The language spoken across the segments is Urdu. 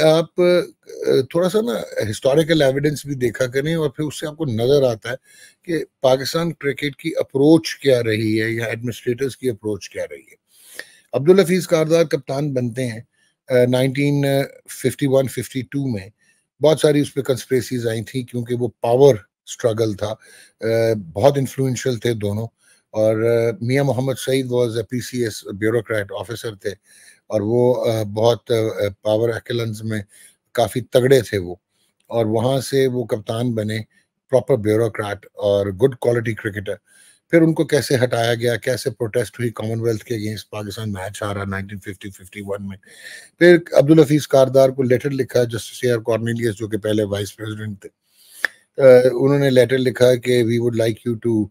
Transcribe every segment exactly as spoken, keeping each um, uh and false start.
آپ تھوڑا سا نا ہسٹوریکل ایویڈنس بھی دیکھا کریں اور پھر اس سے آپ کو نظر آتا ہے کہ پاکستان کرکٹ کی اپروچ کیا رہی ہے یا ایڈمنسٹریٹرز کی اپروچ کیا رہی ہے. عبدالحفیظ کاردار کپتان بنتے ہیں nineteen fifty one fifty two میں. بہت ساری اس پہ کنسپریسیز آئی تھیں کیونکہ وہ پاور سٹرگل تھا. بہت انفلوئنشل تھے دونوں. اور Mian Muhammad Saeed was a P C S bureaucrat officer تھے اور وہ بہت پاور ایکلنز میں کافی تگڑے تھے وہ. اور وہاں سے وہ کپتان بنے, پراپر بیوروکریٹ اور گڈ کوالٹی کرکٹر. پھر ان کو کیسے ہٹایا گیا, کیسے پروٹیسٹ ہوئی کامن ویلتھ کے اگینسٹ, پاکستان میچ ہارا نائنٹین ففٹی ففٹی ون میں. پھر عبدالحفیظ کاردار کو لیٹر لکھا جسٹس اے آر کارنیلیس جو کہ پہلے وائس پریزیڈنٹ تھے. انہوں نے لیٹر لکھا کہ we would like you to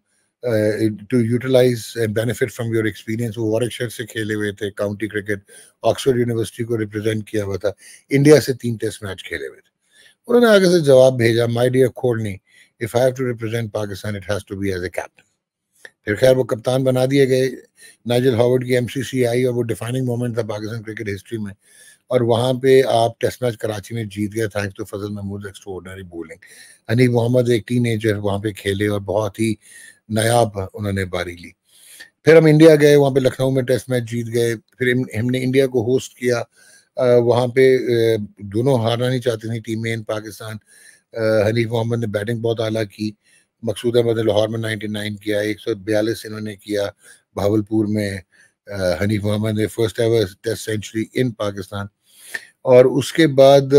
to utilize and benefit from your experience. وہ وارک شہر سے کھیلے ہوئے تھے, کاؤنٹی کرکٹ آکسفورڈ یونیورسٹی کو ریپرزینٹ کیا ہوا تھا, انڈیا سے تین ٹیسٹ میچ کھیلے ہوئے تھے. انہوں نے آگے سے جواب بھیجا, مائی ڈیئر کھورنی, if I have to represent Pakistan it has to be as a captain. پھر خیر وہ کپتان بنا دیے گئے. نائجل ہاورڈ کی ایم سی سی آئی اور وہ ڈیفائننگ مومنٹ تھا پاکستان کرکٹ ہسٹری میں. اور وہاں پہ آپ ٹیسٹ میچ کراچی میں جیت گئے thanks to Fazal Mahmood extraordinary bowling. Hanif Muhammad ایک ٹین ایجر وہاں پہ کھیلے اور بہت ہی نایاب انہوں نے باری لی. پھر ہم انڈیا گئے, وہاں پہ لکھنؤ میں ٹیسٹ میچ جیت گئے. پھر ہم نے انڈیا کو ہوسٹ کیا. وہاں پہ دونوں ہارنا نہیں چاہتی تھیں ٹیمیں ان پاکستان. حنیف محمد نے بیٹنگ بہت اعلیٰ کی. مقصود احمد نے لاہور میں نائنٹی نائن کیا, ایک سو بیالیس انہوں نے کیا بھاولپور میں. حنیف محمد نے first ever test century in Pakistan. اور اس کے بعد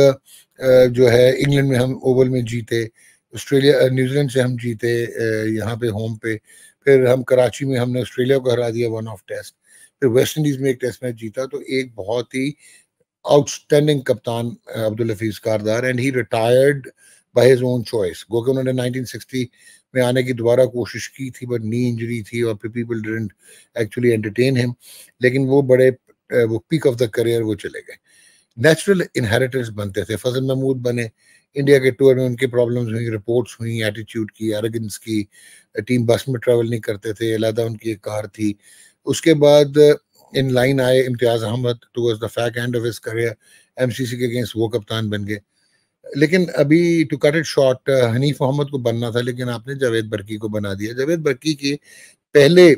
جو ہے انگلینڈ میں ہم اوول میں جیتے, آسٹریلیا نیوزی لینڈ سے ہم جیتے یہاں پہ ہوم پہ. پھر ہم کراچی میں ہم نے آسٹریلیا کو ہرا دیا ون آف ٹیسٹ. پھر ویسٹ انڈیز میں ایک ٹیسٹ میچ جیتا. تو ایک بہت ہی آؤٹ اسٹینڈنگ کپتان Abdul Hafeez Kardar, and he retired by his own choice. گو کہ انہوں نے نائنٹین سکسٹی میں آنے کی دوبارہ کوشش کی تھی بٹ نی انجری تھی اور پھر پیپل ڈیڈنٹ ایکچولی انٹرٹین ہم. لیکن وہ بڑے وہ پیک آف دا کریئر وہ چلے گئے. نیچرل انہیریٹرز بنتے تھے. فضل محمود بنے, انڈیا کے ٹور میں ان کی پرابلمز ہوئیں, رپورٹس ہوئیں ایٹیٹیوڈ کی, ایروگنس کی. ٹیم بس میں ٹریول نہیں کرتے تھے, علیحدہ ان کی ایک کار تھی. اس کے بعد ان لائن آئے Imtiaz Ahmed towards the fag end of his career, M C C کے اگینسٹ وہ کپتان بن گئے. لیکن ابھی to cut it short, Hanif Muhammad کو بننا تھا لیکن آپ نے جاوید برکی کو بنا دیا. جاوید برکی کے پہلے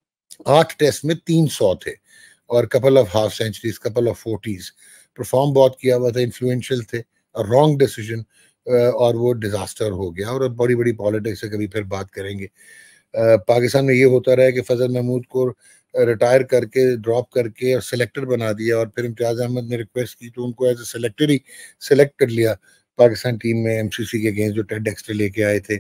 آٹھ ٹیسٹ میں تین سو تھے اور couple of half centuries, couple of forties. Perform بہت کیا ہوا تھا, انفلوئنشل تھے. رانگ ڈیسیجن اور وہ ڈیزاسٹر ہو گیا. اور بڑی بڑی پالیٹکس سے کبھی پھر بات کریں گے. پاکستان میں یہ ہوتا رہا کہ فضل محمود کو ریٹائر کر کے ڈراپ کر کے اور سلیکٹر بنا دیا, اور پھر امتیاز احمد نے ریکویسٹ کی تو ان کو ایز اے سلیکٹر ہی سلیکٹ کر لیا پاکستان ٹیم میں ایم سی سی کے اگینسٹ جو ٹیڈ ایکسٹرا لے کے آئے تھے.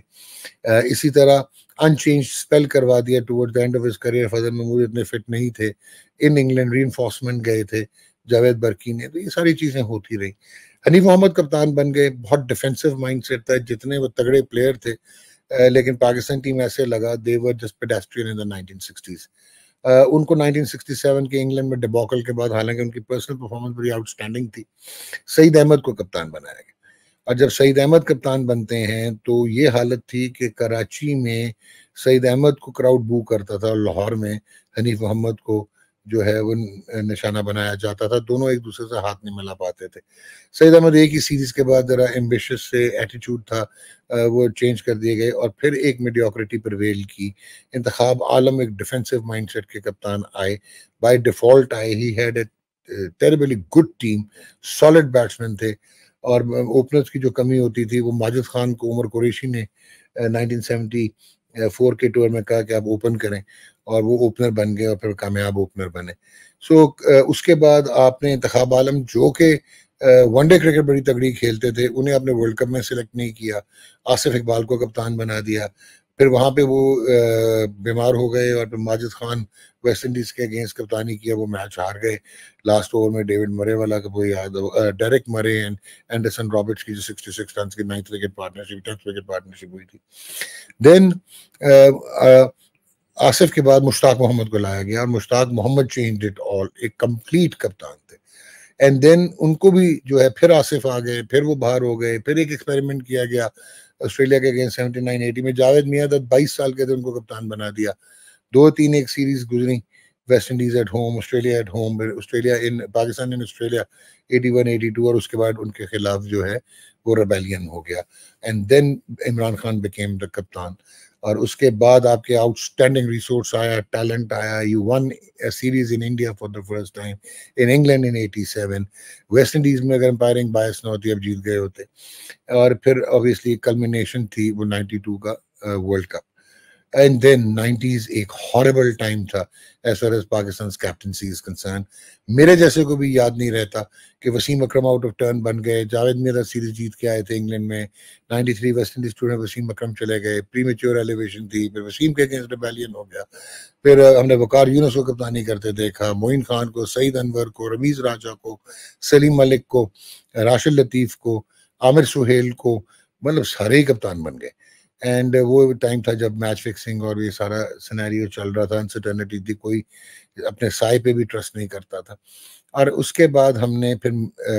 اسی طرح ان چینج اسپیل کروا دیا toward the end of his career. Fazal Mahmood اتنے فٹ نہیں تھے, ان انگلینڈ ری انفورسمنٹ گئے تھے جاوید برکی نے. تو یہ ساری چیزیں ہوتی رہی. حنیف محمد کپتان بن گئے, بہت ڈیفینسو مائنڈ سیٹ تھا, جتنے وہ تگڑے پلیئر تھے. لیکن پاکستان ٹیم ایسے لگا they were just pedestrian in the nineteen sixties. ان کو نائنٹین سکسٹی سیون کے انگلینڈ میں ڈیباکل کے بعد, حالانکہ ان کی پرسنل پرفارمنس بڑی آؤٹ اسٹینڈنگ تھی, سعید احمد کو کپتان بنایا گیا. اور جب سعید احمد کپتان بنتے ہیں تو یہ حالت تھی کہ کراچی میں سعید احمد کو کراؤڈ بو کرتا تھا اور لاہور میں حنیف محمد کو جو ہے وہ نشانہ بنایا جاتا تھا. دونوں ایک دوسرے سے ہاتھ نہیں ملا پاتے تھے. سعید احمد ایک ہی سیریز کے بعد ذرا ایمبیشس سے ایٹیٹیوڈ تھا, وہ چینج کر دیے گئے اور پھر ایک میڈیوکریٹی پرویل کی. انتخاب عالم ایک ڈیفینسو مائنڈ سیٹ کے کپتان آئے, بائی ڈیفالٹ آئے. He had a terribly good team, solid batsman تھے. اور اوپنرز کی جو کمی ہوتی تھی وہ ماجد خان کو عمر قریشی نے نائنٹین سیونٹی فور کے ٹور میں کہا کہ آپ اوپن کریں, اور وہ اوپنر بن گئے اور پھر کامیاب اوپنر بنے. سو اس کے بعد آپ نے انتخاب عالم جو کہ ون ڈے کرکٹ بڑی تگڑی کھیلتے تھے, انہیں آپ نے ورلڈ کپ میں سلیکٹ نہیں کیا. آصف اقبال کو کپتان بنا دیا. پھر وہاں پہ وہ بیمار ہو گئے اور پھر ماجد خان ویسٹ انڈیز کے اگینسٹ کپتانی کیا, وہ میچ ہار گئے لاسٹ اوور میں. ڈیوڈ مرے والا کا وہ یاد, ڈیرک مرے اینڈ اینڈرسن رابرٹس کی جو سکسٹی سکس رنس کی ninth wicket partnership tenth wicket partnership ہوئی تھی. دین آصف کے بعد مشتاق محمد کو لایا گیا, اور مشتاق محمد چینج اٹ آل, ایک کمپلیٹ کپتان تھے. اینڈ دین ان کو بھی جو ہے پھر آصف آ گئے, پھر وہ باہر ہو گئے. پھر ایک ایکسپیریمنٹ کیا گیا آسٹریلیا کے اگینسٹ سیونٹی نائن ایٹی میں. جاوید میاں دت بائیس سال کے تھے, ان کو کپتان بنا دیا. دو تین ایک سیریز گزری, West Indies at home, Australia at home, Australia in Pakistan in Australia eighty one eighty two, اور اس کے بعد ان کے خلاف جو ہے وہ ریبیلین ہو گیا. And then Imran Khan became the captain. اور اس کے بعد آپ کے آؤٹ اسٹینڈنگ ریسورس آیا، ٹیلنٹ آیا. You won series in India for the first time, in England in eighty seven. West Indies میں اگر امپائرنگ باعث نہ ہوتی اب جیت گئے ہوتے. اور پھر obviously کلمینیشن تھی وہ نائنٹی ٹو کا world cup. And then nineties ایک ہاربل ٹائم تھا as far as Pakistan captaincy is concerned. میرے جیسے کو بھی یاد نہیں رہتا کہ Wasim Akram out of turn بن گئے. جاوید میرا سیریز جیت کے آئے تھے انگلینڈ میں ninety three West Indies tour میں، وسیم اکرم چلے گئے، پری میچور ایلیویشن تھی، پھر وسیم کے اگینسٹ ریبیلین ہو گیا. پھر ہم نے وقار یونس کو کپتانی کرتے دیکھا، معین خان کو، سعید انور کو، رمیز راجہ کو، سلیم ملک کو، راشد لطیف کو، عامر سہیل کو، مطلب سارے ہی کپتان بن گئے. اینڈ وہ ٹائم تھا جب میچ فکسنگ اور یہ سارا سینیریو چل رہا تھا، انسرٹینٹی تھی، کوئی اپنے سائے پہ بھی ٹرسٹ نہیں کرتا تھا. اور اس کے بعد ہم نے پھر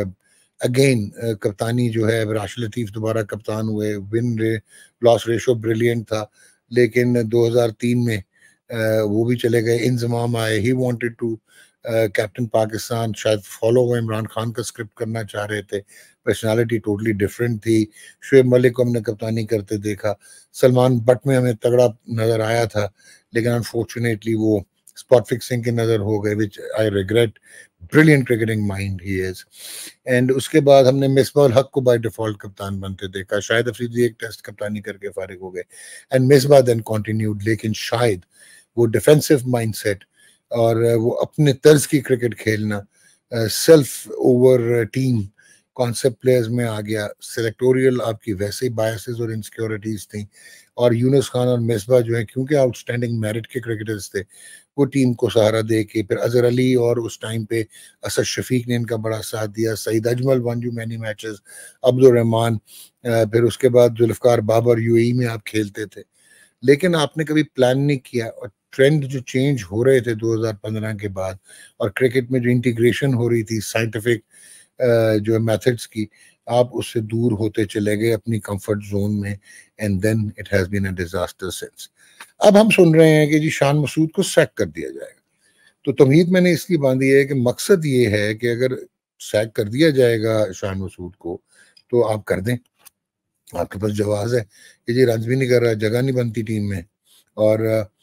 اگین کپتانی جو ہے، راشد لطیف دوبارہ کپتان ہوئے، ون رے لاس ریشو بریلینٹ تھا. لیکن دو ہزار تین میں وہ بھی چلے گئے، انضمام آئے. He wanted to captain Pakistan, شاید فالو وہ عمران خان کا اسکرپٹ کرنا چاہ رہے تھے. پرسنالٹی ٹوٹلی ڈفرینٹ تھی. شعیب ملک کو ہم نے کپتانی کرتے دیکھا. سلمان بٹ میں ہمیں تگڑا نظر آیا تھا، لیکن انفارچونیٹلی وہ اسپاٹ فکسنگ کے نظر ہو گئے، which I regret. Brilliant cricketing mind he is. And اس کے بعد ہم نے مصباح الحق کو بائی ڈیفالٹ کپتان بنتے دیکھا. شاہد افریدی ایک ٹیسٹ کپتانی کر کے فارغ ہو گئے، اینڈ مصباح دین کنٹینیوڈ. لیکن شاید وہ ڈیفینسو مائنڈ سیٹ اور وہ اپنے طرز کی کرکٹ کھیلنا، self over team concept players میں آ گیا. سلیکٹوریل آپ کی ویسے ہی بائسز اور انسیکیورٹیز تھیں. اور یونس خان اور مصباح جو ہیں کیونکہ آؤٹ اسٹینڈنگ میرٹ کے کرکٹرز تھے، وہ ٹیم کو سہارا دے کے پھر اظہر علی اور اس ٹائم پہ اسد شفیق نے ان کا بڑا ساتھ دیا. Saeed Ajmal won you many matches, Abdur Rehman, پھر اس کے بعد Zulfiqar Babar U A E میں آپ کھیلتے تھے. لیکن آپ نے کبھی پلان نہیں کیا. اور ٹرینڈ جو چینج ہو رہے تھے دو ہزار پندرہ کے بعد، اور کرکٹ میں جو انٹیگریشن ہو رہی تھی سائنٹیفک جو میتھڈس کی، آپ اس سے دور ہوتے چلے گئے اپنی کمفرٹ زون میں. And then it has been a disaster since. اب ہم سن رہے ہیں کہ جی شان مسعود کو سیک کر دیا جائے گا. تو تمہید میں نے اس لیے باندھی ہے کہ مقصد یہ ہے کہ اگر سیک کر دیا جائے گا شان مسعود کو تو آپ کر دیں. آپ کے پاس جواز ہے کہ جی رنز بھی نہیں کر رہا، جگہ نہیں بنتی ٹیم میں، اور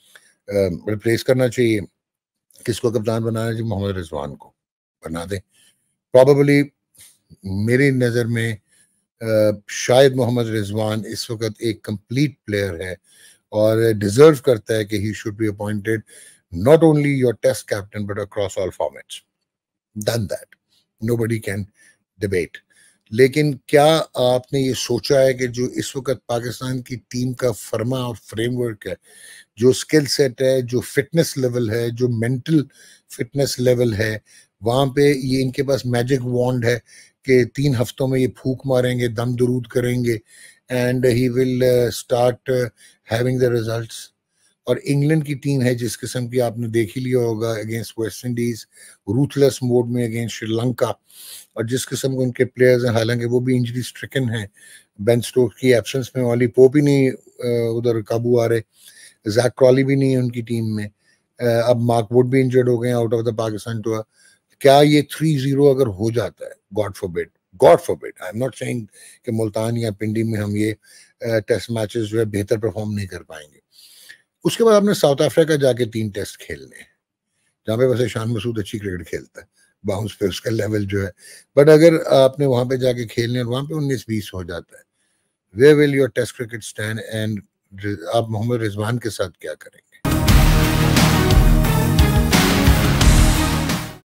ریپلیس کرنا چاہیے. کس کو کپتان بنانا چاہیے؟ محمد رضوان کو بنا دیں. پروبیبلی میری نظر میں شاید محمد رضوان اس وقت ایک کمپلیٹ پلیئر ہے اور ڈیزرو کرتا ہے کہ he should be appointed not only your test captain but across all formats. Done that. Nobody can debate. لیکن کیا آپ نے یہ سوچا ہے کہ جو اس وقت پاکستان کی ٹیم کا فرما اور فریم ورک ہے، جو سکل سیٹ ہے، جو فٹنس لیول ہے، جو مینٹل فٹنس لیول ہے، وہاں پہ یہ ان کے پاس میجک وانڈ ہے کہ تین ہفتوں میں یہ پھونک ماریں گے، دم درود کریں گے، and he will start having the results. اور انگلینڈ کی ٹیم ہے جس قسم کی آپ نے دیکھ ہی لیا ہوگا against West Indies, ruthless mode میں اگینسٹ شری لنکا، اور جس قسم کے ان کے پلیئرز ہیں، حالانکہ وہ بھی انجری سٹرکن ہیں. بین سٹوک کی ایبسنس میں والی پوپ ہی نہیں ادھر قابو آ رہے، زیک کرالی بھی نہیں ہے ان کی ٹیم میں، اب مارک ووڈ بھی انجرڈ ہو گئے ہیں out of the Pakistan tour. کیا یہ تھری زیرو اگر ہو جاتا ہے، God forbid God forbid I'm not seeing کہ ملتان یا پنڈی میں ہم یہ ٹیسٹ میچز جو ہے بہتر پرفارم نہیں کر پائیں گے، اس کے بعد آپ نے ساؤتھ افریقہ جا کے تین ٹیسٹ کھیلنے ہیں جہاں پہ ویسے شان مسعود اچھی کرکٹ کھیلتا ہے، باؤنس پہ اس کا لیول جو ہے، بٹ اگر آپ نے وہاں پہ جا کے کھیلنے اور وہاں پہ انیس بیس ہو جاتا ہے، where will your test cricket stand? And آپ محمد رضوان کے ساتھ کیا کریں گے؟